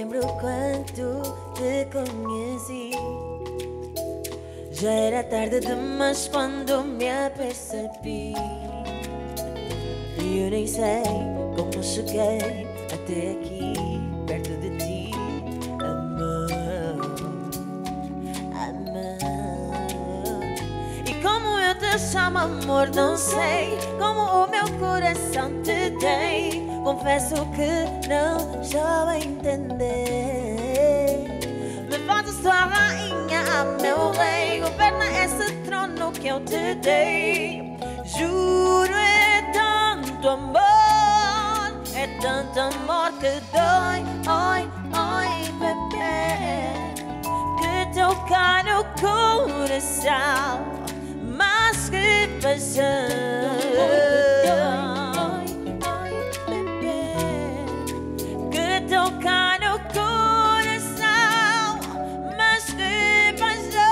lembro quando te conheci. Já era tarde demais quando me apercebi. E eu nem sei como cheguei até aqui, perto de ti, amor, amor. E como eu te chamo amor, não sei como o meu coração te tem. Confesso que não estou a entender. Me fazes tua rainha, meu rei. Governa esse trono que eu te dei. Juro, é tanto amor que dói, oi, oi, bebê. Que toca no coração, mas que paixão. Tocar no coração, mas que paixão.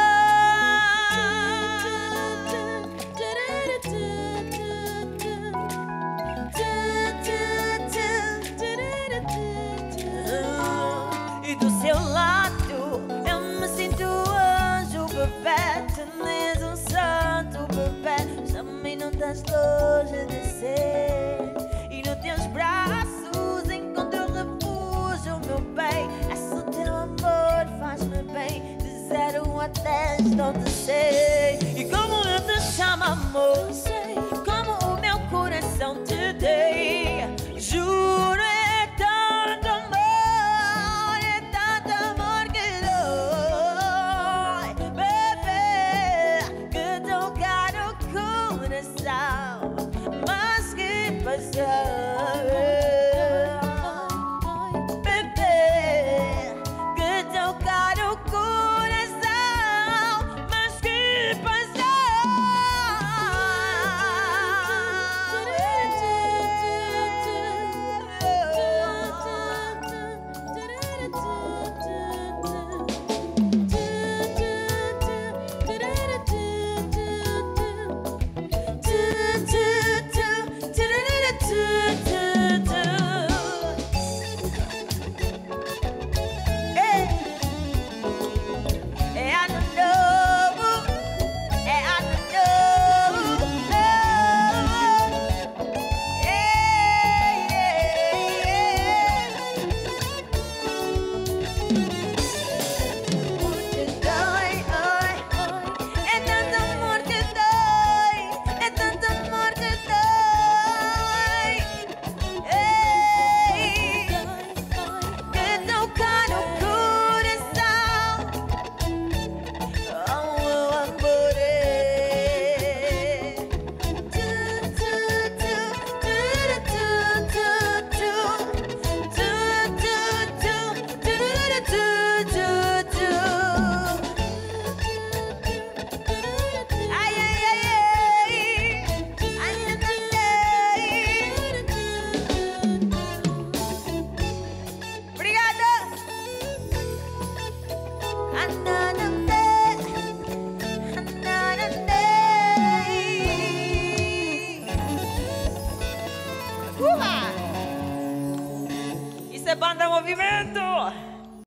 E do seu lado eu me sinto anjo, bebê. Tu és um santo, bebê. Também não estás longe de ser. E nos teus braços encontro refúgio, meu bem. Esse teu amor faz-me bem. De 0 a 10 não te sei. E como eu te chamo amor, sei como o meu coração te dei. Juro, é tanto amor que dói, bebê. Que toca no coração, mas que paixão. Isso é banda movimento!